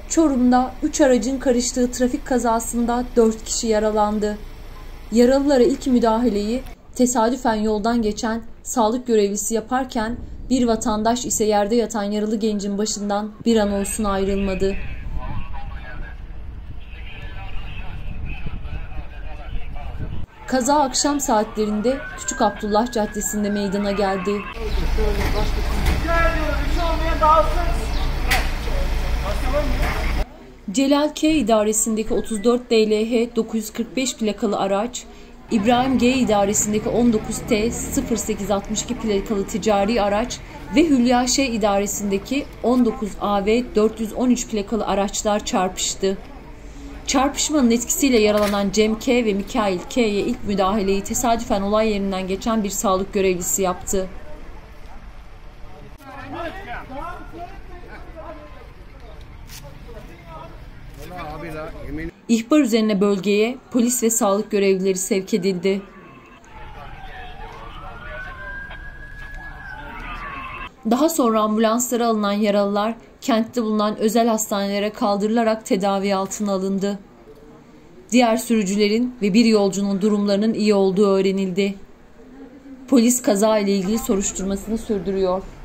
Çorum'da 3 aracın karıştığı trafik kazasında 4 kişi yaralandı. Yaralılara ilk müdahaleyi tesadüfen yoldan geçen sağlık görevlisi yaparken bir vatandaş ise yerde yatan yaralı gencin başından bir an olsun ayrılmadı. Kaza akşam saatlerinde Küçük Abdullah Caddesi'nde meydana geldi. Celal K idaresindeki 34 DLH 945 plakalı araç, İbrahim G idaresindeki 19 T 0862 plakalı ticari araç ve Hülya Ş idaresindeki 19 AV 413 plakalı araçlar çarpıştı. Çarpışmanın etkisiyle yaralanan Cem K ve Mikail K'ye ilk müdahaleyi tesadüfen olay yerinden geçen bir sağlık görevlisi yaptı. İhbar üzerine bölgeye polis ve sağlık görevlileri sevk edildi. Daha sonra ambulanslara alınan yaralılar kentte bulunan özel hastanelere kaldırılarak tedavi altına alındı. Diğer sürücülerin ve bir yolcunun durumlarının iyi olduğu öğrenildi. Polis kaza ile ilgili soruşturmasını sürdürüyor.